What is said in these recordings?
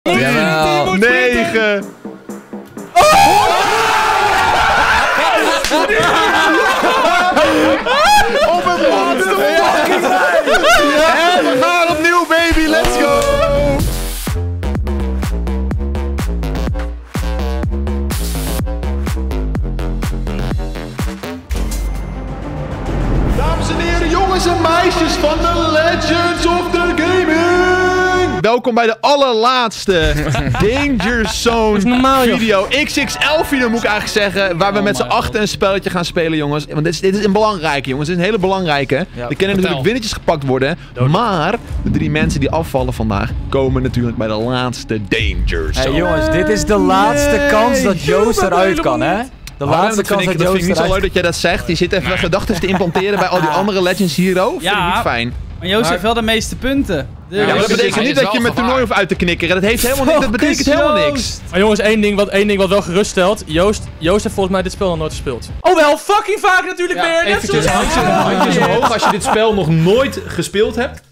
Jawel. 9. Op het laatste fucking en we gaan opnieuw, baby. Let's go. Dames en heren, jongens en meisjes van de Legends of the Gaming. Welkom bij de allerlaatste Danger Zone video. XXL video moet ik eigenlijk zeggen. Waar we met z'n achten een spelletje gaan spelen, jongens. Want dit is een belangrijke, jongens. Dit is een hele belangrijke. Ja, er kunnen natuurlijk winnetjes gepakt worden. Maar de 3 mensen die afvallen vandaag komen natuurlijk bij de laatste Danger Zone. Hey jongens, dit is de laatste kans dat Joost eruit kan, hè? De laatste kans dat Joost vind ik niet zo leuk dat jij dat zegt. Je zit even gedachten te implanteren bij al die andere Legends Hero. Vind ik niet fijn. Maar Joost heeft wel de meeste punten. Dus ja, maar dat betekent niet dat je met toernooi hoeft uit te knikkeren. Dat heeft helemaal niet, dat betekent helemaal niks. Maar jongens, één ding wat wel geruststelt. Joost heeft volgens mij dit spel nog nooit gespeeld. Oh wel, fucking vaak natuurlijk weer. Eventjes handjes omhoog als je dit spel nog nooit gespeeld hebt.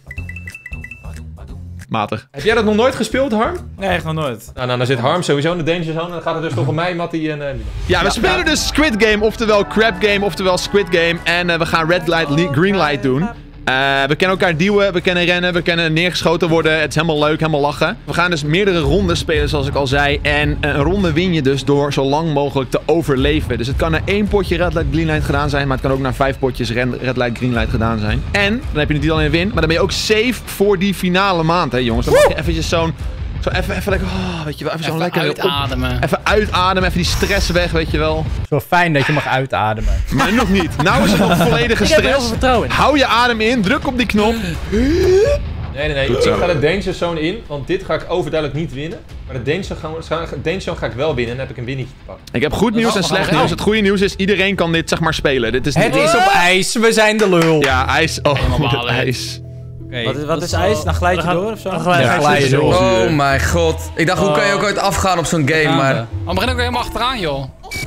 Matig. Heb jij dat nog nooit gespeeld, Harm? Nee, echt nog nooit. Nou, dan zit Harm sowieso in de Danger Zone. En dan gaat het dus toch om mij, Mattie en... Ja, we spelen dus Squid Game, oftewel Crab Game, oftewel Squid Game. En we gaan Red Light, Green Light doen. We kunnen elkaar duwen, we kunnen rennen, we kunnen neergeschoten worden. Het is helemaal leuk, helemaal lachen. We gaan dus meerdere ronden spelen, zoals ik al zei. En een ronde win je dus door zo lang mogelijk te overleven. Dus het kan na 1 potje Red Light, Green Light gedaan zijn. Maar het kan ook na 5 potjes Red Light, Green Light gedaan zijn. En dan heb je niet alleen win, maar dan ben je ook safe voor die finale maand, hè jongens. Dan mag je eventjes zo'n... Zo even lekker, weet je wel, even zo'n lekker... uitademen. Even uitademen, even die stress weg, weet je wel. Het is wel fijn dat je mag uitademen. Maar nog niet. Nou is het nog volledige stress. Ik heb er heel veel vertrouwen in. Hou je adem in, druk op die knop. Nee. Ik ga de Danger Zone in, want dit ga ik overduidelijk niet winnen. Maar de Danger Zone ga ik wel winnen en dan heb ik een winnetje gepakt. Ik heb goed nieuws en slecht nieuws. Het goede nieuws is, iedereen kan dit zeg maar spelen. Dit is niet... Het is op ijs, we zijn de lul. Ja, ijs. Oh, het ijs. Wat is ijs? Dan glijd je door of zo? Dan glij je door. Oh mijn god. Ik dacht, hoe kan je ook ooit afgaan op zo'n game, maar... Dan begin ik ook helemaal achteraan, joh.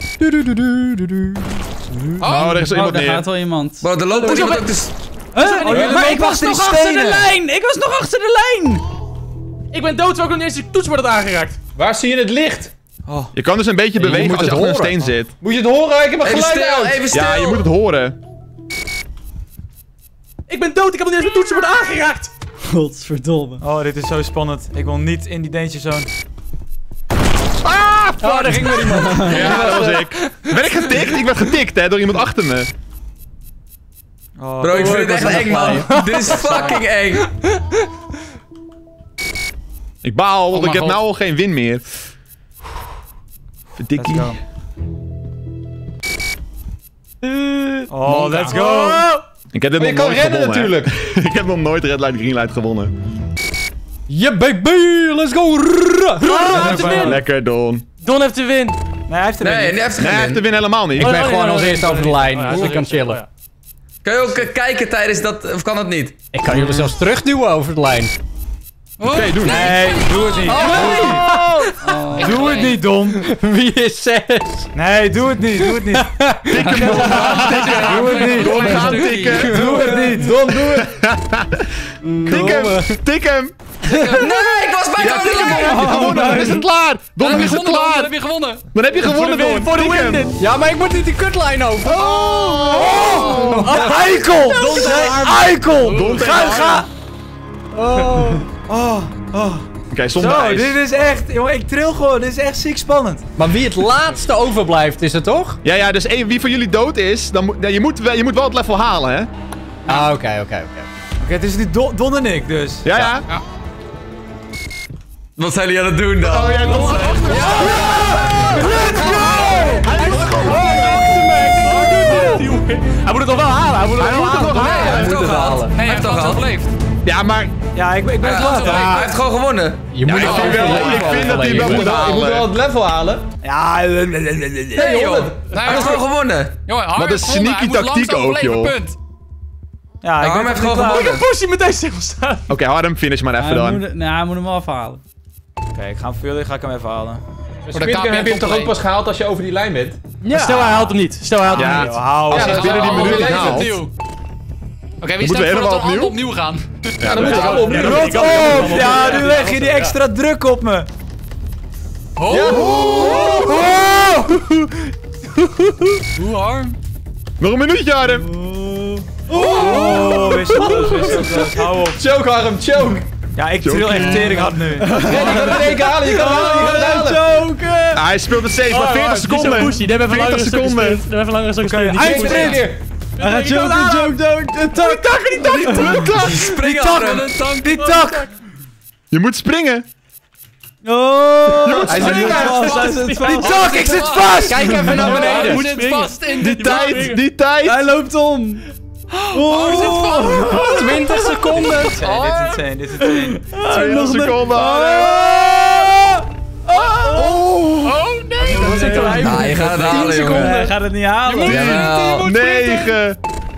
Oh, er is iemand daar neer. gaat wel iemand. Bro, er loopt iemand ook te... Maar ik was nog achter de lijn! Ik was nog achter de lijn! Ik ben dood, terwijl ik nog niet eens de toetsenbord had aangeraakt. Waar zie je het licht? Je kan dus een beetje bewegen als je achter een steen zit. Moet je het horen? Ik heb een geluid uit. Even stil. Ja, je moet het horen. Ik ben dood, ik heb nog niet eens mijn toetsenbord aangeraakt. Godverdomme. Oh, dit is zo spannend. Ik wil niet in die Danger Zone. Ah, fuck! Oh, daar ging weer iemand. Ja, dat was ik. Ben ik getikt? Ik werd getikt, hè, door iemand achter me. Bro, ik vind het echt eng, man. Dit is fucking eng. Ik baal, want ik heb nou al geen win meer. Verdikkie. Oh, let's go. Ik heb dit nog nooit gewonnen, natuurlijk. Ik heb nog nooit Red Light, Green Light gewonnen. Yeah, baby, let's go. Lekker, Don. Don heeft de win. Nee, hij heeft er Nee, hij heeft Nee, hij heeft de win helemaal niet. Ik ben gewoon als eerste over de lijn, dus ik kan chillen. Kan je ook kijken tijdens dat, of kan dat niet? Ik kan jullie zelfs terugduwen over de lijn. Oké, doe het. Nee, doe het niet. Doe het niet, Don. Wie is 6? Nee, doe het niet, doe het niet. Tik hem, Don. Doe het niet. Don, gaan tikken. Doe het niet, Don, doe het. Tik hem. Tik hem. Nee, ik was bijna Ja, tik hem. Don. Gewonnen. Dan is het klaar. Don, dan is het klaar. Dan heb je gewonnen. Dan heb je gewonnen, Don. Voor de Tik hem. win. Ja, maar ik moet niet die kutlijn over. Eikel. Don, eikel. Don, Ga. Oké, zonder Zo, ijs. dit is echt, jongen, ik tril gewoon, dit is echt ziek spannend. Maar wie het laatste overblijft, is het toch? Ja, dus wie van jullie dood is, dan moet, je moet wel het level halen, hè? Ah, oké, het is nu Don en ik dus. Ja. Wat zijn jullie aan het doen dan? Oh ja, Don. Hij moet het toch wel halen, hij moet het wel halen. Hij heeft het al gehad. Nee, hij heeft al overleefd. Ja, maar Ja, ik ben het laat. Hij heeft gewoon gewonnen. Je moet ik vind dat hij wel moet Je moet wel halen. het level halen. Ja, Nee, joh. Hij heeft gewoon gewonnen. Jongen, Harm Wat een heeft gewonnen. sneaky Hij moet tactiek langzaam ook, joh. overleven, punt. ja, Harm heeft gewoon Ik gewonnen. heb Pussy met deze stil staan. Oké, Harm, finish maar even dan. Hij moet hem wel afhalen. Oké, voor jullie ga ik hem even halen. Squid Game heb je hem toch ook pas gehaald als je over die lijn bent? Ja. Stel hij haalt hem niet. Ja. Hou. Als je het binnen die minuut niet haalt. Oké, wie Moeten we stemt voor dat we helemaal allemaal opnieuw gaan? Ja, dan moeten we allemaal opnieuw. Rot op! Ja, nu leg je die extra druk op me. Hoe Harm? Nog een minuutje, Harm. Oh, wist hou op. Choke, Harm, choke. Ja, ik tril echt tering hard nu. Nee, je kan het in één keer halen, je kan het halen, je kan het halen. Ah, hij speelt het steeds, maar 40 seconden. 40 seconden. Even langere stukjes. Eindsprint! Hij gaat choke. Die tak! Je moet springen. Oh! Hij zit vast. Die tak, ik zit vast! Kijk even naar beneden. Moet het vast in Die tijd. Hij loopt om. Oh, 20 seconden. Dit is insane. 20 seconden. Oh nee! Ah, je gaat het halen, jongen. Hij gaat het niet halen. Jawel. 9.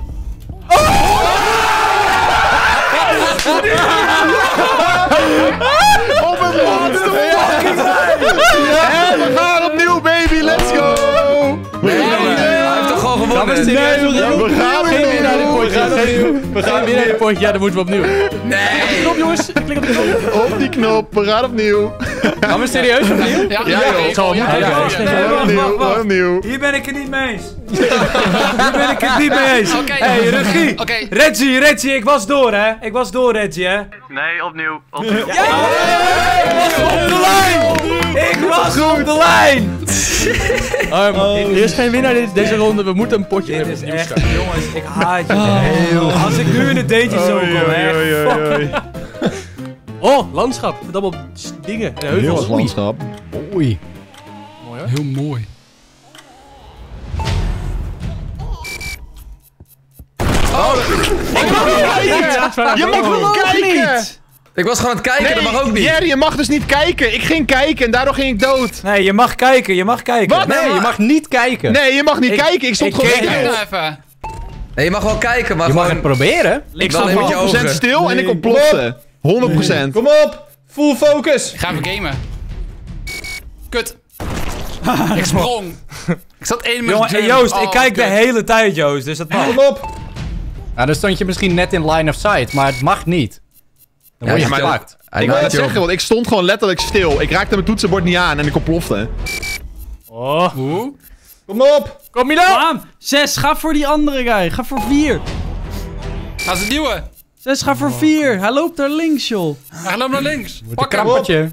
Op het laatste fucking en we gaan opnieuw, baby. Let's go. Hij heeft toch gewoon gewonnen? We gaan Geen winnaar dit potje. We gaan Geen winnaar dit potje. Ja, dan moeten we opnieuw. Nee. Knop, jongens. Klik op de knop. op die knop. We gaan opnieuw. Gaan we serieus opnieuw? Ja, Het zal moeten. Opnieuw. Opnieuw. Hier ben ik het niet mee eens. Hier ben ik het niet mee eens. Oké. Hey, regie. Oké. Reggie, ik was door, hè? Ik was door, Reggie, hè? Nee, opnieuw. Ik was op de lijn! Ik was op de lijn! Er is geen winnaar deze ronde. We moeten een potje Dit hebben. is opnieuw echt, starten. jongens, ik haat je heel. Als ik nu in het dateje zo kom, hè? Oh, landschap. Met allemaal dingen en heuvels. landschap. Mooi, hè? Heel mooi. Je mag wel kijken. Ik was gewoon aan het kijken, dat mag ook niet. Jerry, je mag dus niet kijken. Ik ging kijken en daardoor ging ik dood. Nee, je mag kijken, Wat? Nee, je mag niet kijken. Nee, je mag niet kijken. Ik stond ik gewoon keek stil. Nou even. Nee, je mag wel kijken, maar Je mag gewoon... het proberen. Ik Wel stond met je 100% ogen. stil en ik ontplofte. 100%. Kom op. Full focus. Ik ga even gamen. Kut. Ik sprong. Ik zat 1 minuut. Jongen, hey, Joost, ik kijk de hele tijd, Joost, dus dat mag. Kom op. Ja, dan stond je misschien net in line of sight, maar het mag niet. Dan word je maar- gepakt. Hij Ik wil maakt het je op. zeggen, want ik stond gewoon letterlijk stil. Ik raakte mijn toetsenbord niet aan en ik ontplofte. Oh. Kom op. Kom Milo! Bam! 6, ga voor die andere guy. Ga voor 4. Ga ze duwen. 6, ga voor 4. Hij loopt daar links, joh. Hij loopt naar links. Pak hem. Krappertje.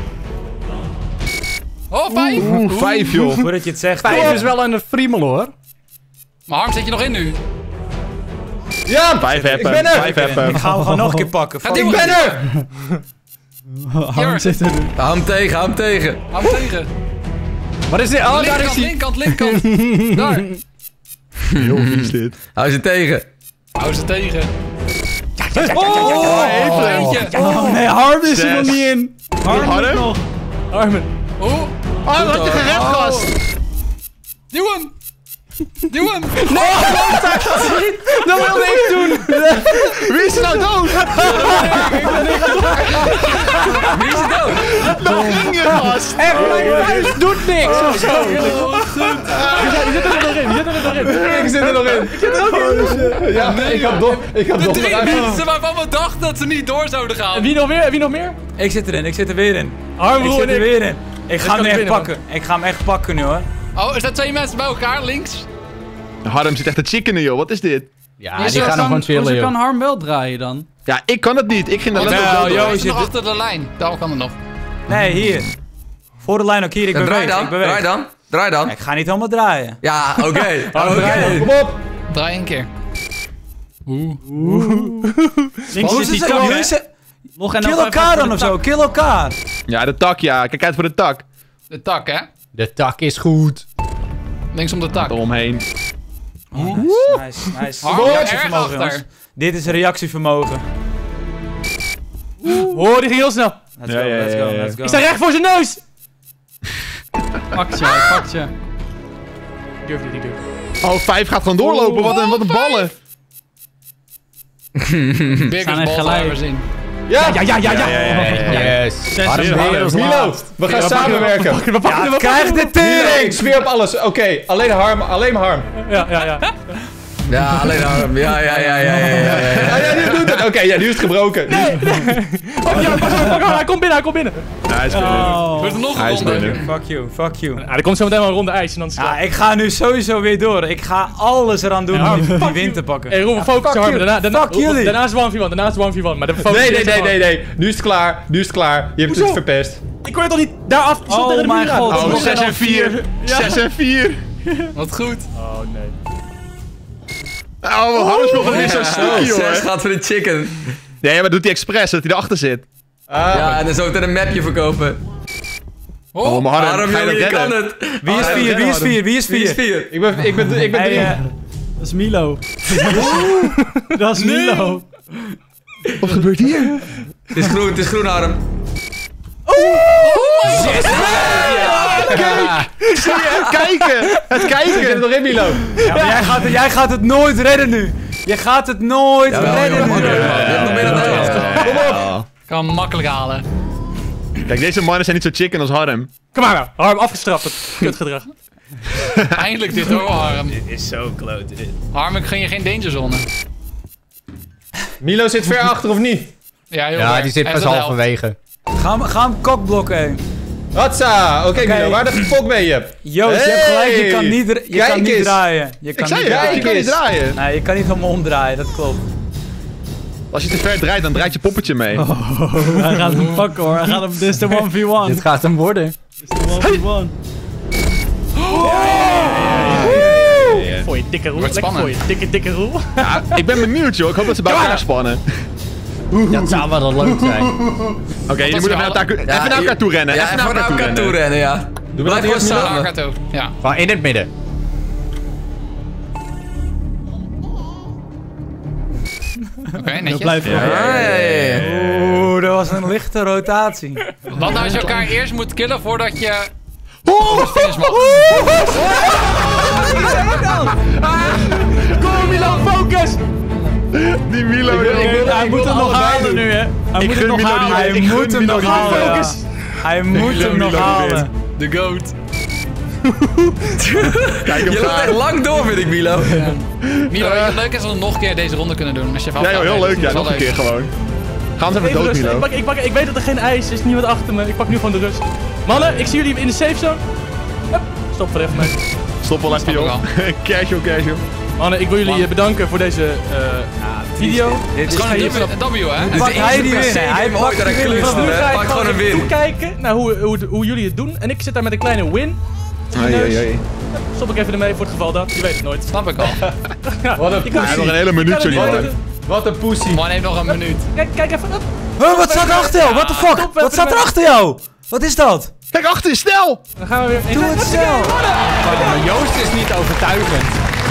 Oh, 5. 5 joh. Voordat je het zegt. 5 is wel een friemel hoor. Maar Harm, zit je nog in nu? Ja, 5 ik ben er. 5 hebben. Ik ga hem gewoon nog een keer pakken. Gaat Fuck. die Ik ben er. Hier, Zit er. Hou hem tegen, hou hem tegen. hou hem tegen. Wat is dit? Oh, daar is Linkerkant, hij. linkerkant. Daar. Heel vies dit. Hou ze tegen. Hou ze tegen. Eentje. Oh, nee, Harm is er nog niet in. Harm? nog. Armen. Oh, Oh, wat had je gered, gast? duw hem. Duw hem. Dat wilde ik doen. Wie is er nou dood? Wie is er dood? Daar ging je, gast. Echt, mijn huis doet niks. Je zit er nog in. Je zit er nog in. Ik zit er nog in. Ja, ik had dom. Ik had De dom 3 eruit. mensen waarvan we dachten dat ze niet door zouden En gaan. wie nog meer? En wie nog meer? Ik zit erin, ik zit er weer in. Harm, Ik Roel zit en er ik. weer in. Ik ga kan hem ik echt winnen, pakken. Ik ga hem echt pakken nu, hoor. Oh, er staan 2 mensen bij elkaar, links. Harm zit echt te chickenen, joh. Wat is dit? Ja, die gaan nog gewoon chillen, Hoezo kan joh. Harm wel draaien dan? Ja, ik kan het niet. Ik ging er Oh, letterlijk wel, dood. joh. Hij is zit nog er- achter de lijn. Daar kan het nog. Nee, hier. Voor de lijn ook hier, ik Dan draai beweeg. dan, Ik beweeg. draai dan, draai dan. Ik ga niet helemaal draaien. Ja, oké. Oké. Kom op. Draai 1 keer. Links Hoe is is die het? tak, hè? Mensen, Nog en kill nog elkaar dan of zo, kill elkaar. Ja, de tak, ja. Kijk uit voor de tak. De tak, hè? De tak is goed. Links om de tak. Eromheen. Nice. Harm, erg Reactievermogen, jongens. achter. Dit is reactievermogen. Oh, die ging heel snel. Let's go, let's go, let's go. Ik sta recht voor zijn neus. Pakt je, hij pakt je. Ik durf niet, ik durf. Oh, 5 gaat gewoon doorlopen. Wat een ballen. Biggest Staan echt balls gelijk. ever zien. Ja. Yes. Harm wereld Milo, laatst. we gaan samenwerken. We pakken Krijg de Milo, tering! ik zweer op alles. Oké, alleen Harm, alleen Harm. Ja. Ja, alleen Harm. Ja. Ja, die doet het. Oké, ja, nu is het gebroken. Oh, ja, pak hem, hij komt binnen. Ja, hij is binnen. Oh. Wordt er nog Hij is een ronde? binnen. Fuck you. Ja, er komt zo meteen wel een ronde ijs en dan is het Ja, klaar. ik ga nu sowieso weer door. Ik ga alles eraan doen Ja, om die fuck win te pakken. Hey, Roel, focus fuck Harm. you. Fuck jullie. Daarna is 1v1, maar de focus is gewoon- Nee. Nu is het klaar. Je hebt Hoezo? het verpest. Ik kon je toch niet daar af... Oh tegen de mijn muur aan. god. Oh, 6 en 4. 6 en 4. Wat goed. Oh, nee. Oh, Harm speelt gewoon weer zo sneaky, 6 hoor. gaat voor de chicken. Ja, maar doet hij expres, dat hij erachter zit. Ja, en dan zou ik een mapje verkopen. Oh, maar Harm, Harm, ga je jongen, dat je kan redden? het. Wie is 4? Wie is 4? Wie is Wie is 4? 4? Ik ben 3. Dat is Milo. Dat is Milo. Wat gebeurt hier? Het is groen, Harm. Kijken! Het kijken! zit er nog in, Milo. Ja, maar jij gaat het nooit redden nu. Je gaat het nooit redden nu. Je hebt nog meer dan de helft. Kan hem makkelijk halen. Kijk, deze mannen zijn niet zo chicken als Harm. Kom maar nou. Harm, afgestraft het kutgedrag. Eindelijk dit hoor, Harm. Dit is zo klote dit. Harm, ik gun je geen danger zone. Milo zit ver achter of niet? Ja, heel Ja, erg. die zit Hij pas heeft het halverwege. Ga hem kokblokken, hé. Hatsa! Oké, Milo, waar de fok ben je? Joost, je hebt gelijk, je kan niet, je Kijk kan niet eens. draaien. Je Ik kan zei niet het, je draaien. kan niet draaien. Nee, je kan niet helemaal omdraaien, dat klopt. Als je te ver draait, dan draait je poppetje mee. Hij gaat hem pakken hoor. Hij gaat hem. Dit is de 1v1. Dit gaat hem worden. Dit is de 1v1. Voor je dikke roel. Wordt Lekker voor spannend. je dikke roel. Ja, ik ben benieuwd, joh. Ik hoop dat ze bij elkaar spannen. Dat zou wel leuk zijn. Oké, jullie moeten even naar elkaar toe rennen. Ja, Even naar elkaar toe rennen. ja. Doe Blijf dat gewoon hier, Milo? samen. Arkato. Ja. Gewoon in het midden. Oké, netjes. Blijf Oeh, dat was een lichte rotatie. Wat nou als je elkaar eerst moet killen voordat je... finish mag? Kom Milan, focus! Die Milo. Hij moet hem nog halen nu, hè. Hij moet hem nog halen. Hij moet hem nog halen. Focus! Hij moet hem nog halen. De goat. Kijk hem Je loopt echt gaan. lang door, vind ik, Milo. Milo, weet je wat leuk is als we nog een keer deze ronde kunnen doen? Als je Ja, joh, heel leuk. Ja, nog een keer gewoon. Ga eens even Even dood, rustig. Milo. Ik weet dat er geen ijs is, niemand achter me. Ik pak nu gewoon de rust. Mannen, ik zie jullie in de safe zone. Hup, stop er even mee. Stop wel even, joh. Casual. Mannen, ik wil jullie bedanken voor deze video. Dit Het is is gewoon geen... een W, hè? Dit is Pakt de hij die eerste winnen? Hij PC-game ooit pakt dat ik die winnen. kluste, Nu ga hè. ik Pak gewoon een win. toekijken naar hoe jullie het doen. En ik zit daar met een kleine win. Stop ik even ermee voor het geval dat. Je weet het nooit. Snap ik al. Wat een Je kan Hij het heeft nog zien. een hele minuut, Je kan het joh. niet Wat een pussy. Man heeft nog een minuut. Kijk even. Hup. Huh, wat staat er achter jou? What the fuck? Stop Wat even staat er ermee. achter jou? Wat is dat? Kijk achter je, snel! Dan gaan we weer. Doe het zelf. Maar Joost is niet overtuigend.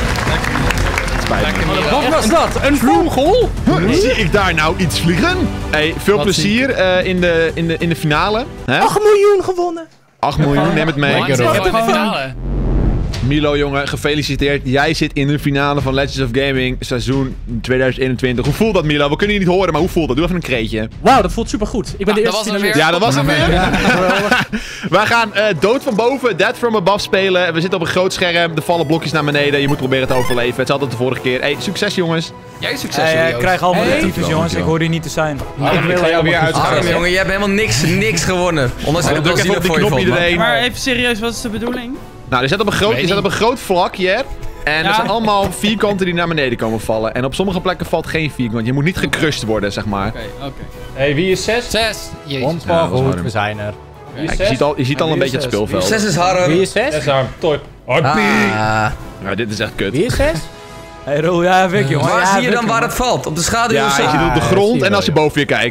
Lekker Milo. Wat was dat? Een vogel? Zie ik daar nou iets vliegen? Hey, veel plezier in de finale. Hè? 8 miljoen gewonnen. 8 miljoen, neem het mee. Man, zit gewoon in de finale. Milo, jongen, gefeliciteerd. Jij zit in de finale van Legends of Gaming seizoen 2021. Hoe voelt dat, Milo? We kunnen je niet horen, maar hoe voelt dat? Doe even een kreetje. Wauw, dat voelt super goed. Ik ben de dat eerste was hem finalist. weer. Ja, dat was hem weer. Wij gaan Dood van boven, Dead from above spelen. We zitten op een groot scherm. Er vallen blokjes naar beneden. Je moet proberen te overleven. Het is altijd de vorige keer. Hey, succes, jongens. Jij succes, Ik Joost. krijg allemaal de Hey. tyfus, jongens. Ik hoor hier niet te zijn. Ik ga jou weer Arm, uitschakelen. jongen, je hebt helemaal niks gewonnen. Ondanks dat ik Druk wel even op zielig die voor je knop, vond, man. iedereen. Maar even serieus, wat is de bedoeling? Nou, je zit op een groot vlakje. En er zijn allemaal vierkanten die naar beneden komen vallen. En op sommige plekken valt geen vierkant. Je moet niet gecrushed worden, zeg maar. Oké. Hey, wie is 6? 6. Jezus. Ons Ja, dat was goed, warm. we zijn er. Wie is Kijk, je ziet al een beetje het speelveld. 6 is Harm. Wie is 6? 6 arm, top. Ah. Ja, dit is echt kut. Wie is 6? Hey, Roel, ja, heb ik, jongen. Waar Ja, zie heb je ik, dan waar jongen. het valt? Op de schaduw Ja, of zo? je ziet het op de Ah, grond zie je en als je wel, boven je kijkt.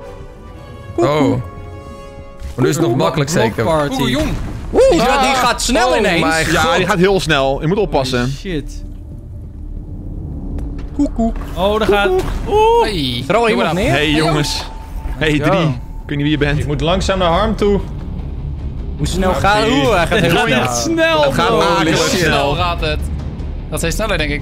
Oh. Maar nu is het nog makkelijk zeker. Oeh, jong. Die gaat snel Oh ineens. my Ja, god. die gaat heel snel. Je moet oppassen. Shit. Oh, daar gaat... Hey. Throw Doe iemand maar neer? Hey jongens. Hey 3. Ik weet niet wie je bent. Ik moet langzaam naar Harm toe. Hoe snel gaat het? Oeh, hij gaat heel snel. Echt snel, Het gaat bro. akelig Hoe snel snel. gaat het? Dat zijn sneller, denk ik.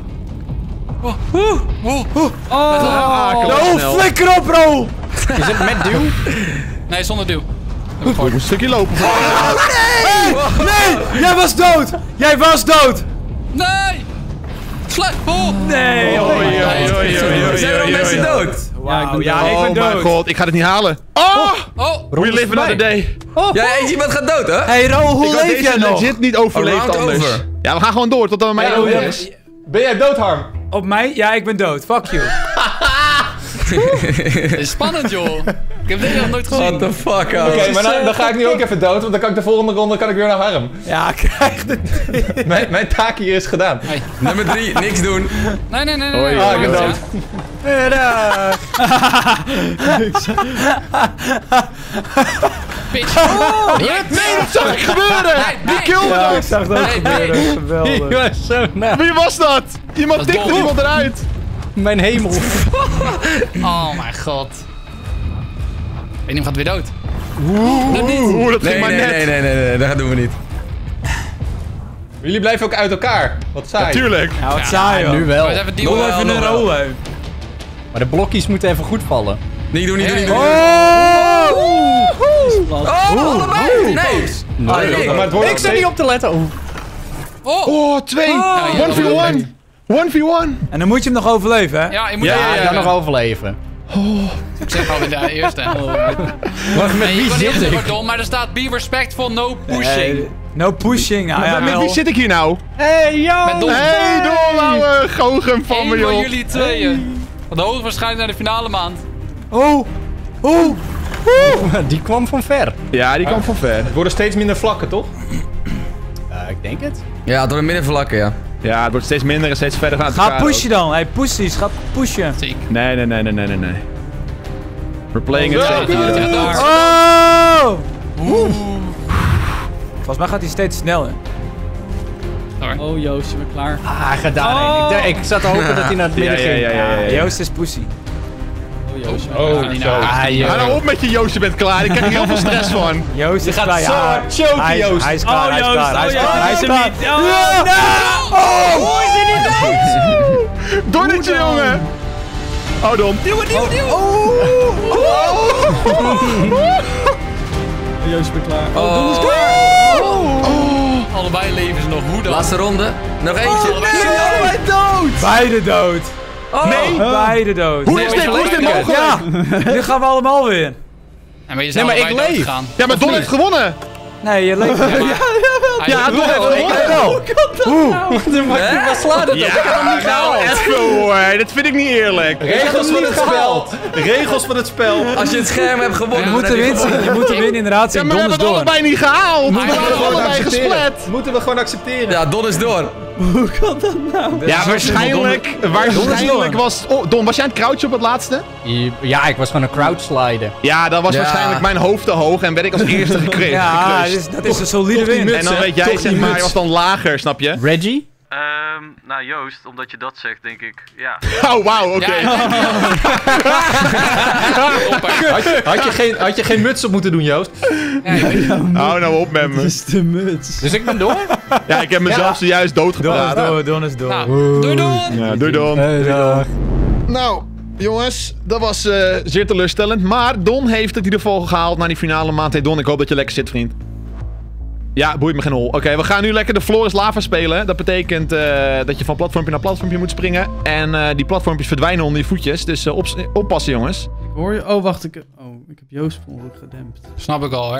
Akelig Oh, snel. flikker op, Roel! Is het met duw? Nee, zonder duw. Ik moet een stukje lopen. Nee! Jij was dood! Jij was dood! Nee! Slag! Oh! Nee. Zijn er al mensen dood? Wauw, ja, Oh ik ben mijn dood. god, ik ga het niet halen. Oh! Oh! We live another day. Ja, iemand gaat dood, hè? Hey Ro, Ik hoe had leef jij deze nog? legit niet overleefd Round anders. over. Ja, we gaan gewoon door tot dan mij Hey, over Ro, is. Ben jij dood, Harm? Op mij? Ja, ik ben dood. Fuck you. Dit is spannend, joh. Ik heb dit nog nooit gezien. What the fuck, Oké, ouwe. maar dan ga ik nu ook even dood, want dan kan ik de volgende ronde weer naar Harm. Ja, krijg het. Mijn taak hier is gedaan. Nummer 3, niks doen. Nee. Ah, ik ben dood. Bitch. Nee, dat zag ik gebeuren! Die kill Ja, ik was. zag dat Nee, gebeuren. nee. Geweldig. was zo na. Wie was dat? Iemand Dat is tikte dom. iemand eruit. Mijn hemel. Oh mijn god. En iemand gaat weer dood. Oeh, dat ging Nee, maar net. nee, dat doen we niet. Jullie blijven ook uit elkaar. Wat saai. Tuurlijk. Ja, wat saai, joh. Nu We wel. even Doe dealen. even een Ro uit. Maar de blokjes moeten even goed vallen. Niet doen. Allebei! Nee! Maar het wordt Ik zit niet op te letten. Oh, 2. Ja, 1v1. 1v1. En dan moet je hem nog overleven, hè? Ja, je moet Ja, dan nog overleven. Ik zeg al in de eerste. Wacht, met Nee, ik wie ben niet zit ik? super dom, maar er staat be respectful, no pushing. No pushing. Nou, ja, Met wie wel. zit ik hier nou? Hey, yo! Met Don. Hey, Don, ouwe goochem van Eén me, van joh. jullie tweeën. Want de hoogst waarschijnlijk naar de finale maand. Oh. Oh. Die kwam van ver. Ja, die kwam van ver. Het worden steeds minder vlakken, toch? Ik denk het. Ja, door de middenvlakken, ja. Ja, het wordt steeds minder en steeds verder van Ga elkaar. pushen dan. Hey, pussies. Ga pushen. Ziek. Nee. We're playing it safe Ja, hier. daar. Oh. Volgens mij gaat hij steeds sneller. Oh, Joost, je bent klaar. Ah, hij gaat daarheen. Ik zat te hopen dat hij naar het midden ging. Ja. Joost is pussy. Oh, niet zo. nou. Ga nou op met je Joost, je bent klaar. Ik krijg er heel veel stress van. Joost is klaar. zo Ja, hard choken, hij, Joost. Hij is klaar, hij is klaar, hij is klaar. Hij is er niet. Hoe is hij niet dood? Donnetje, jongen. Oh, Don. Joost, je bent klaar. Allebei leven ze nog. Hoe dan? Laatste ronde. Nog eentje. Allebei Beide dood. Nee. Beide dood. Hoe is dit mogelijk? Ja, nu gaan we allemaal weer. Ja, maar je Nee, zou maar ik allebei leef. doodgaan. Ja, maar Don heeft gewonnen. Nee, je leeft niet. Ja, Don heeft gewonnen. Wat slaat het? Ja, nou even hoor. Dat vind ik niet eerlijk. Regels van het spel. Regels van het spel. Als je het scherm hebt gewonnen, Je moet dan de heb win zien. Je moet de win inderdaad Ja, zien. maar we Don is hebben het door. allebei niet gehaald. We hebben waren het allebei gesplet. Moeten we gewoon accepteren. Ja, Don is door. Ja, waarschijnlijk was... Oh, Don, was jij aan het crouchen op het laatste? Ja, ik was gewoon een crowd sliden. Ja, dan was Ja. waarschijnlijk mijn hoofd te hoog en werd ik als eerste gekregen. Ja, dat is een solide win. En dan weet jij, zeg maar, hij was dan lager, snap je? Reggie? Nou Joost, omdat je dat zegt, denk ik, ja. Oh, wauw, oké. Had je geen muts op moeten doen, Joost? Hou nou op met me. is de muts. Dus ik ben door? Ja, ik heb mezelf zojuist doodgepraat. Don is door. Nou, doei doei! Ja, doei Don. Nou, jongens, dat was zeer teleurstellend. Maar Don heeft het in ieder geval gehaald naar die finale maand. Hey Don, ik hoop dat je lekker zit, vriend. Ja, boeit me geen hol. Oké, we gaan nu lekker de Floor is Lava spelen. Dat betekent dat je van platformpje naar platformpje moet springen. En die platformpjes verdwijnen onder je voetjes. Dus oppassen, jongens. Hoor je? Oh, wacht. Ik heb Joost per ongeluk gedempt. Snap ik al, hoor.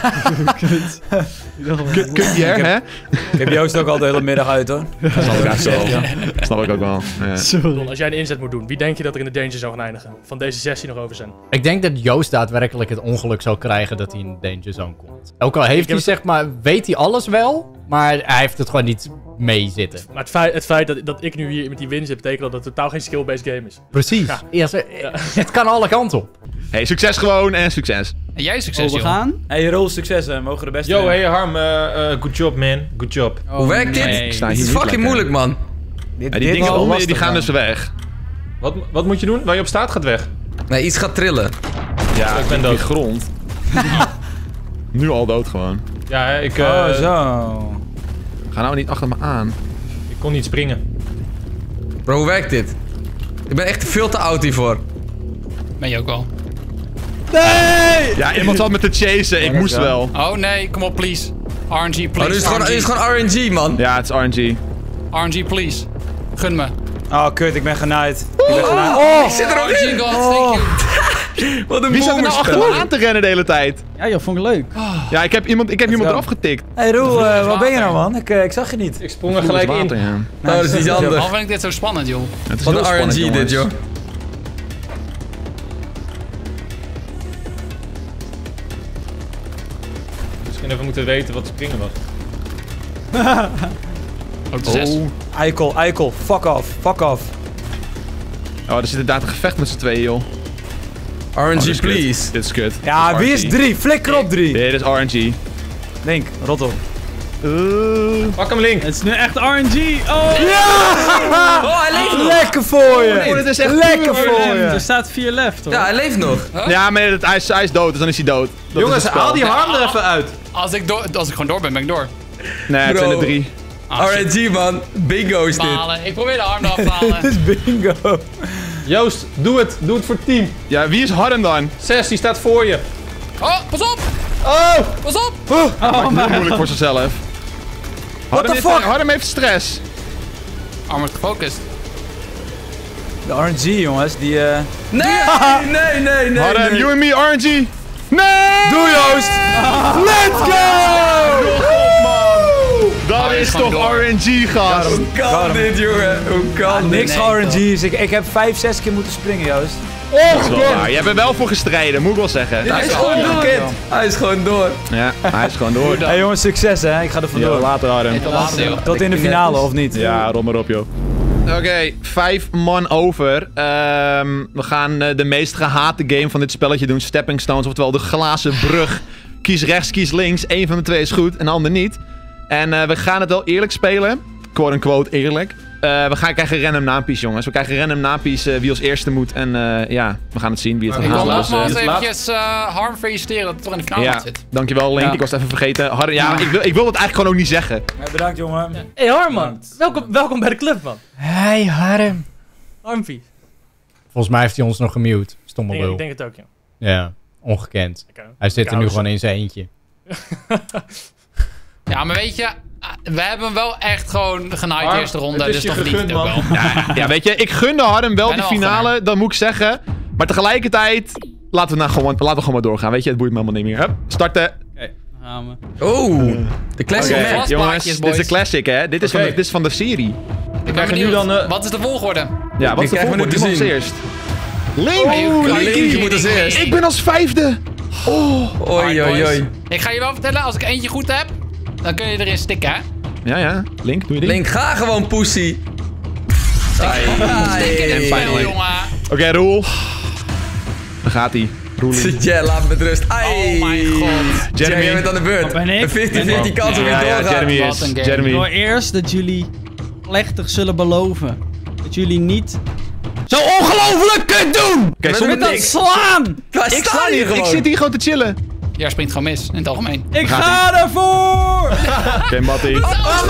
Kutje, hè? Ik heb Joost ook al de hele middag uit, hoor. Snap ik ook wel. Ja. Don, als jij een inzet moet doen, wie denk je dat er in de danger zone gaan eindigen? Van deze sessie nog over zijn. Ik denk dat Joost daadwerkelijk het ongeluk zou krijgen dat hij in de danger zone komt. Ook al heeft hij, zeg maar, weet hij alles wel, maar hij heeft het gewoon niet mee zitten. Maar het feit dat ik nu hier met die win zit, betekent dat het totaal geen skill-based game is. Precies. Ja, het kan alle kanten op. Hey, succes gewoon en succes. En jij succes, joh. Hey, Rol, succes, hè. Mogen de beste Yo, winnen. hey Harm, good job man, good job. Hoe werkt dit? Ik sta Het hier is niet fucking lekker. moeilijk, man. Ja, die dingen onder je, die gaan dus weg. Wat moet je doen? Waar je op staat gaat weg. Nee, iets gaat trillen. Ja, ik ben die dood. grond. Nu al dood gewoon. Ja, hè, ik Zo. Ga nou niet achter me aan. kon niet springen. Bro, hoe werkt dit? Ik ben echt veel te oud hiervoor. Ben je ook wel. Ja, iemand zat met te chasen. Ik moest wel. Oh nee, kom op, please. RNG, please. Oh, nu is het gewoon RNG, man. Ja, het is RNG. RNG, please. Gun me. Oh, kut, ik ben genaaid. Ik zit er ook in. God, thank you. Wat een Wie zat er nou achter me aan te rennen de hele tijd? Ja, joh, vond ik leuk. Ja, ik heb iemand eraf getikt. Hey Roel, waar ben je nou, man? Ik zag je niet. Ik sprong er gelijk in. Water, ja. Oh, dat is niet handig. Waarom vind ik dit zo spannend, joh? Het is Wat heel een spannend, RNG jongens. dit, joh. Misschien even moeten weten wat springen was. Ook de 6. Eikel, fuck off. Oh, er zit inderdaad een gevecht met z'n tweeën, joh. RNG, Dit is kut. please. Dit is kut. Ja, wie is 3? Flikker op 3. Dit is RNG. Link, rot op. Pak hem, Link. Het is nu echt RNG. Oh, Oh, hij leeft nog. Lekker voor je. Oh, dit is echt Lekker voor er je. staat 4 left hoor. Ja, hij leeft nog. Ja, maar hij is dood, dus dan is hij dood. Dat Jongens, is het spel. haal die harm er even uit. Als ik gewoon door ben, ben ik door. Nee, het zijn er Bro. 3. RNG, man. Bingo is dit. Balen. Ik probeer de arm eraf te halen. Dit is bingo. Joost, doe het. Doe het voor het team. Ja, wie is Harm dan? 6, die staat voor je. Oh, pas op! Oh! Pas op! Maakt het heel moeilijk voor zichzelf. What the fuck? Harm heeft stress. Arm wordt gefocust. De RNG, jongens, die... Nee, nee. Harm, you and me, RNG. Nee! Doe Joost! Let's go! Dat is gewoon toch door. RNG, gast? Hoe kan dit, jongen? Hoe kan dit? Niks RNG's. Ik heb 5, 6 keer moeten springen, Joost. Dat is wel waar. Je hebt er wel voor gestreden, moet ik wel zeggen. Hij is gewoon door. Hij is gewoon door. Ja, hij is gewoon door. Hey jongens, succes hè. Ik ga er vandoor. Later, Harm. Tot in de finale, of niet? Ja, rol maar op, joh. Oké, 5 man over. We gaan de meest gehate game van dit spelletje doen. Stepping Stones, oftewel de glazen brug. Kies rechts, kies links. Eén van de twee is goed en de ander niet. En we gaan het wel eerlijk spelen. Quote-unquote eerlijk. We gaan krijgen random naampjes, jongens. We krijgen random naampjes wie als eerste moet. En ja, we gaan het zien wie het Ik gaat wil halen. nogmaals Dus, eventjes Harm feliciteren dat het toch in de finale ja, zit. dankjewel Link. Ja. Ik was het even vergeten. Harm, ja, ik wil het eigenlijk gewoon ook niet zeggen. Ja, bedankt jongen. Hey Harman, welkom bij de club, man. Hey Harm. Harmfie. Volgens mij heeft hij ons nog gemute. Stomme Ik lul. denk het ook, ja. Ja, ongekend. Hij zit er nu gewoon in zijn eentje. Ja, maar weet je, we hebben hem wel echt gewoon genaaid de Harm, eerste ronde, het is dus je toch verdient het gegund, ook wel. Ja, weet je, ik gunde Harm wel Ben die er wel finale, dat moet ik zeggen. Maar tegelijkertijd, laten we gewoon maar doorgaan. Weet je, het boeit me helemaal niet meer. Hup, starten. Gaan we. Oeh, de classic Oké, match. Vastplaatjes, jongens, dit is boys. de classic, hè. Dit is, Oké. dit is van de serie. Ik ben krijgen nu benieuwd. dan, Wat is de volgorde? Ja, wat is de krijgen we nu volgorde? te Iemand als zien. eerst. Link! Linky moet als eerst. Ik ben als 5e. Oei, oei, oei. Ik ga je wel vertellen, als ik eentje goed heb, dan kun je erin stikken, hè? Ja. Link, doe je ding. Link, ga gewoon, pussy. Stik in het spel, pijnlijk. jongen. Oké, Roel. Daar gaat hij. Roelie. Ja, laat me met rust. Ai. Oh mijn god. Jeremy, jij bent aan de beurt. ben ik? Een 50-50 kans om je Ja, doorgaat. Jeremy Wat is. een game. Ik Jeremy. wil eerst dat jullie plechtig zullen beloven. Dat jullie niet zo ongelooflijk kut doen! Oké, zonder Dat slaan! Wij Ik staan hier Ik gewoon. zit hier gewoon te chillen. Jij springt gewoon mis, in het algemeen. Ik ga ervoor! Oké, Mattie.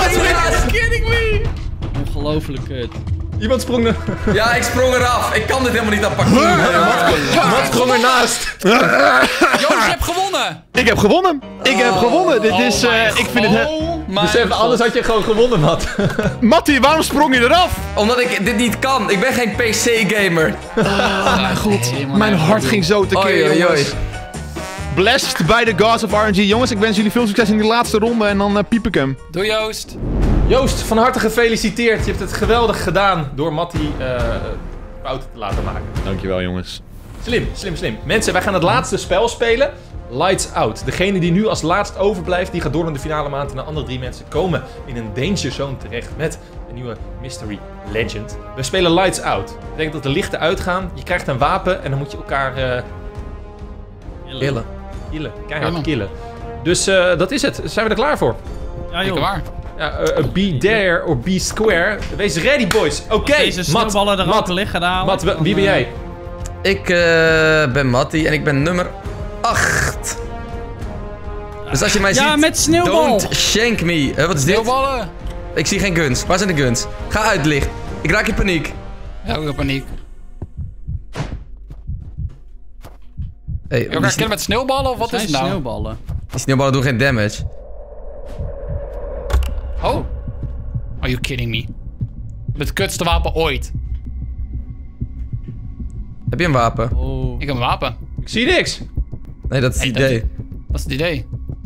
Ongelooflijk kut. Iemand sprong er. Ja, ik sprong eraf. Ik kan dit helemaal niet aan parcours. Wat sprong ernaast? Joost, je hebt gewonnen! Ik heb gewonnen. Ik heb gewonnen. Dit is, ik vind het... Dus even, anders had je gewoon gewonnen, Matt. Mattie, waarom sprong je eraf? Omdat ik dit niet kan. Ik ben geen PC-gamer. Mijn hart ging zo tekeer, Oei, oei, jongens. oei. Blessed by the gods of RNG. Jongens, ik wens jullie veel succes in die laatste ronde en dan piep ik hem. Doe Joost. Joost, van harte gefeliciteerd. Je hebt het geweldig gedaan door Mattie fouten te laten maken. Dankjewel, jongens. Slim. Mensen, wij gaan het laatste spel spelen. Lights Out. Degene die nu als laatst overblijft, die gaat door naar de finale maand. En de andere 3 mensen komen in een danger zone terecht met een nieuwe Mystery Legend. We spelen Lights Out. Dat betekent dat de lichten uitgaan. Je krijgt een wapen en dan moet je elkaar Killen. killen. Keihard killen. Dus dat is het. Zijn we er klaar voor? Ja Zeker waar. Ja, be there or be square. Wees ready, boys. Oké, Deze sneeuwballen er ook liggen halen. Matt, wie ben jij? Ik ben Mattie en ik ben nummer 8. Dus als je mij Ja, ziet, met sneeuwbal. don't shank me. Wat is dit? Sneeuwballen. Ik zie geen guns. Waar zijn de guns? Ga uit, licht. Ik raak in paniek. Ja, ook in paniek. Hey, Je elkaar killen met sneeuwballen of wat is Zijn het nou? sneeuwballen. die sneeuwballen doen geen damage. Oh. Are you kidding me? Het kutste wapen ooit. Heb je een wapen? Oh. Ik heb een wapen. Ik zie niks. Nee, dat is het idee. Dat is het idee.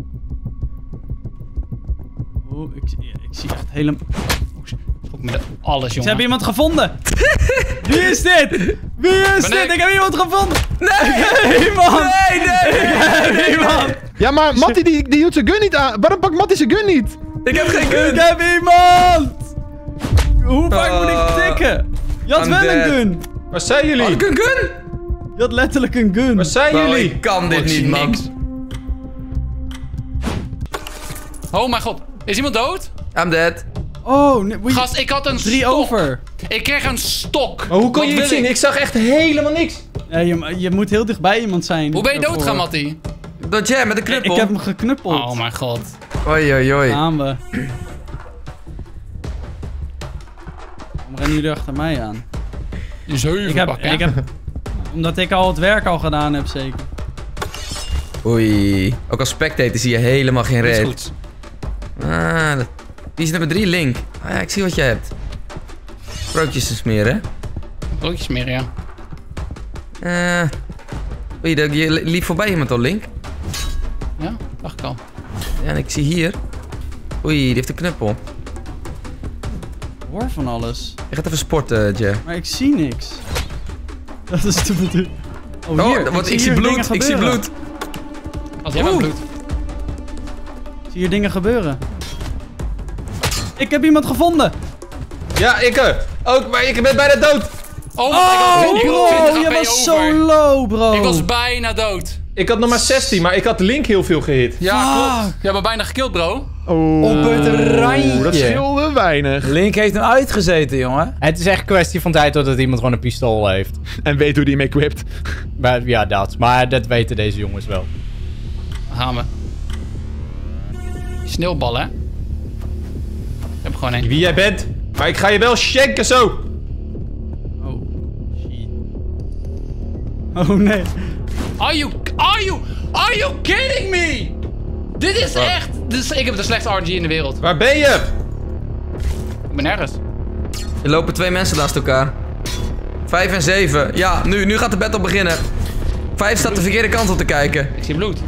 Oh, ik zie echt helemaal... Goed met alles, Ze jongen. hebben iemand gevonden. Wie is dit? Wie is dit? Ik heb iemand gevonden. Nee! Iemand! Nee! Iemand! Ja, maar Matty die doet zijn gun niet aan. Waarom pakt Matty zijn gun niet? Ik heb geen gun. Ik heb iemand! Hoe vaak moet ik tikken? Je had I'm wel een dead. gun. Waar zijn jullie? Had ik een gun? Je had letterlijk een gun. Waar zijn Bro, jullie? ik kan dit Ik zie niet, man. niks. Oh mijn god. Is iemand dood? I'm dead. Oh, nee, moet je- Gast, ik had een 3 stok. over. Ik kreeg een stok. Maar hoe kon Wat je wil niet zien? Ik zag echt helemaal niks. Ja, je moet heel dichtbij iemand zijn. Hoe ben je daarvoor. doodgegaan, Matty? Dat jij met de knuppel. Ik heb hem geknuppeld. Oh mijn god. Oei, oei, oei. Gaan we. Waarom rennen jullie achter mij aan? Een 7 pakken. Ik heb... Omdat ik al het werk al gedaan heb, zeker. Oei. Ook als spectator zie je helemaal geen Dat is red. goed. Die is nummer 3, Link. Ah, ja, ik zie wat jij hebt. Broodjes te smeren. Broodjes meer, ja. Oei, je liep voorbij iemand al, Link. Ja, dacht ik al. Ja, en ik zie hier. Oei, die heeft een knuppel. Ik hoor van alles. Je gaat even sporten, Jer. Maar ik zie niks. Dat is te bedoelen. Oh, hier. Ik zie hier bloed. dingen Ik zie gebeuren. bloed. Als jij bent bloed. Ik zie hier dingen gebeuren. Ik heb iemand gevonden. Ja, ik ook, maar ik ben bijna dood. Oh, Oh, ik bro, had 20 je HP was over. zo low, bro. Ik was bijna dood. Ik had nog maar 16, maar ik had Link heel veel gehit. Ja, klopt. Je hebt me bijna gekild, bro. Op het randje. Dat scheelde weinig. Link heeft hem uitgezeten, jongen. Het is echt een kwestie van tijd totdat iemand gewoon een pistool heeft. En weet hoe die hem equipt. Maar, ja, dat. Maar dat weten deze jongens wel. Daar gaan we. Sneeuwbal, hè? Ik heb gewoon één. Wie jij bent. Maar ik ga je wel shanken zo. Oh, shit. Oh, nee. Are you kidding me? Dit is echt... ik heb de slechtste RNG in de wereld. Waar ben je? Ik ben nergens. Er lopen 2 mensen naast elkaar. 5 en 7. Ja, nu gaat de battle beginnen. 5 staat de verkeerde kant op te kijken. Ik zie bloed.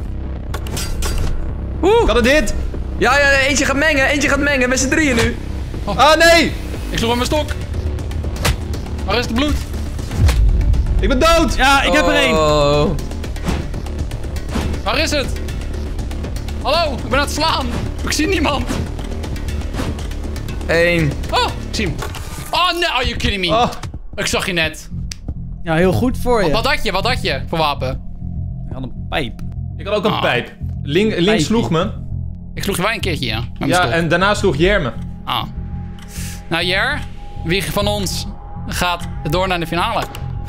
Kan het dit? Ja, eentje gaat mengen. Met z'n drieën nu. Ah, nee. Ik sloeg met mijn stok. Waar is het bloed? Ik ben dood. Ja, ik heb er één. Oh. Waar is het? Hallo, ik ben aan het slaan. Ik zie niemand. 1. Oh, ik zie hem. Oh, nee, are you kidding me? Oh. Ik zag je net. Ja, heel goed voor je. Wat had je voor wapen? Ik had een pijp. Ik had ook een Ah. pijp. Link Pijpje. sloeg me. Ik sloeg je wel een keertje, ja. Met mijn Ja, stok. en daarna sloeg Jer me. Ah. Nou, Jer, wie van ons gaat door naar de finale?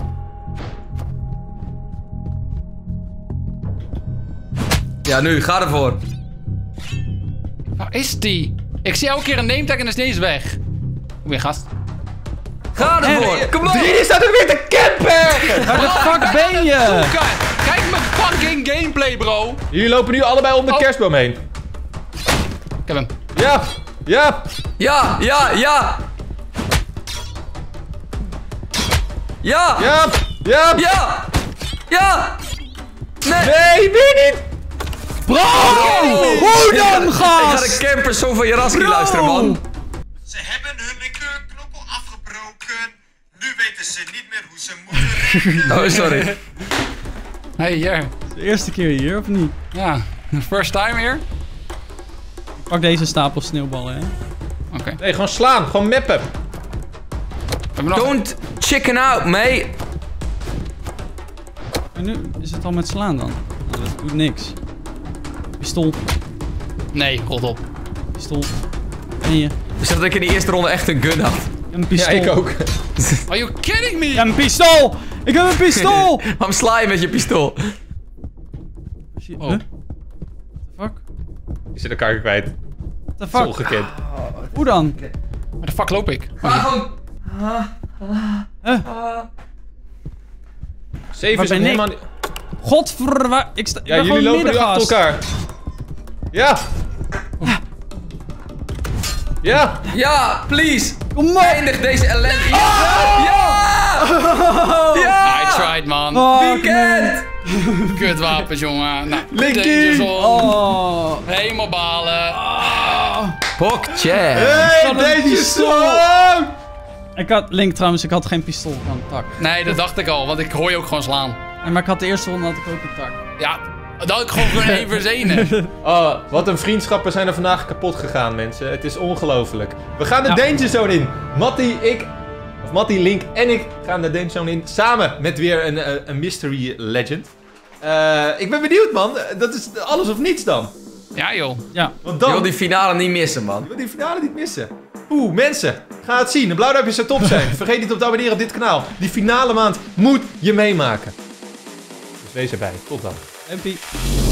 Ja, nu. Ga ervoor. Waar is die? Ik zie elke keer een nametag en is niet eens weg. Weer gast. Ga ervoor. Kom op. Die staat ook weer te campen. Waar de fuck ben je? Kijk mijn fucking gameplay, bro. Jullie lopen nu allebei om de Oh. kerstboom heen. Ik heb hem. Ja. Ja. Ja. Ja. Ja. Ja. Nee. Nee, weer niet. Bro! Hoe dan, Ik ga gast? de campers zo van Jaraski luisteren, man. Ze hebben hun knokkel afgebroken. Nu weten ze niet meer hoe ze moeten rennen. Oh, sorry. Hey, Jer. De eerste keer hier, of niet? Ja, first time hier. Ik pak deze stapel sneeuwballen, hè. Oké. Nee, gewoon slaan. Gewoon mappen. We hebben nog... Don't chicken out, mate. En nu is het al met slaan dan. Nou, dat doet niks. Pistool. Nee, rot op. Pistool. En je. Dus dat ik in de eerste ronde echt een gun had. Een Ja, pistool. ik ook. Are you kidding me? Ik heb een pistool! Ik heb een pistool! Waarom sla je met je pistool? Oh. Huh? What the fuck? Je zit elkaar kwijt. What the Zo fuck? ongekend. Hoe dan? Waar de fuck loop ik? Waarom? 7 Waar is ben ik? helemaal niet... Godverwa... Ik sta... Ja, ik ben jullie gewoon lopen nu achter middengast. elkaar. Ja. Ja. Ja, please. Kom op! Eindig deze ellende. Ja! I tried, man. Weekend! Kutwapens, jongen. Nou, Linky! Oh. Helemaal balen. Pokje. Hey, deze song! Ik had, Link trouwens, ik had geen pistool van tak. Nee, dat dacht ik al, want ik hoor je ook gewoon slaan. En maar ik had de eerste ronde had ik ook een tak. Ja, dat had ik gewoon kunnen even zenen. Oh, wat een vriendschappen zijn er vandaag kapot gegaan, mensen. Het is ongelooflijk. We gaan de Danger Zone in. Matty, Link en ik gaan de Danger Zone in. Samen met weer een Mystery Legend. Ik ben benieuwd, man. Dat is alles of niets dan. Ja, joh. Ja. Want Je dan... wil die finale niet missen, man. Je wil die finale niet missen. Mensen. Ga het zien. De blauwduimpjes zou top zijn. Vergeet niet op te abonneren op dit kanaal. Die finale maand moet je meemaken. Dus wees erbij. Tot dan. MP.